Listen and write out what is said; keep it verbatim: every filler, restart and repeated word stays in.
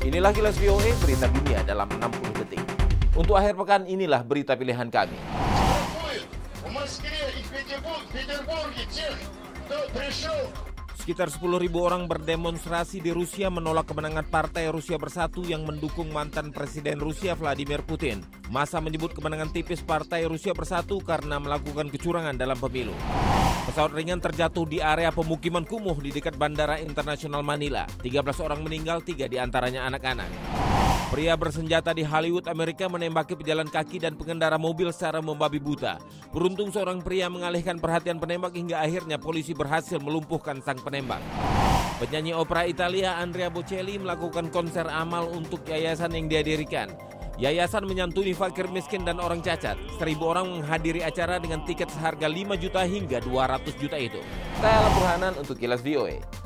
Inilah Kilas V O A, berita dunia dalam enam puluh detik. Untuk akhir pekan, inilah berita pilihan kami. Sekitar sepuluh ribu orang berdemonstrasi di Rusia menolak kemenangan Partai Rusia Bersatu yang mendukung mantan Presiden Rusia Vladimir Putin. Massa menyebut kemenangan tipis Partai Rusia Bersatu karena melakukan kecurangan dalam pemilu. Pesawat ringan terjatuh di area pemukiman kumuh di dekat Bandara Internasional Manila. tiga belas orang meninggal, tiga diantaranya anak-anak. Pria bersenjata di Hollywood, Amerika menembaki pejalan kaki dan pengendara mobil secara membabi buta. Beruntung seorang pria mengalihkan perhatian penembak hingga akhirnya polisi berhasil melumpuhkan sang penembak. Penyanyi opera Italia Andrea Bocelli melakukan konser amal untuk yayasan yang dia dirikan. Yayasan menyantuni fakir miskin dan orang cacat. Seribu orang menghadiri acara dengan tiket seharga lima juta hingga dua ratus juta itu. Saya Alam Burhanan untuk Kilas V O A.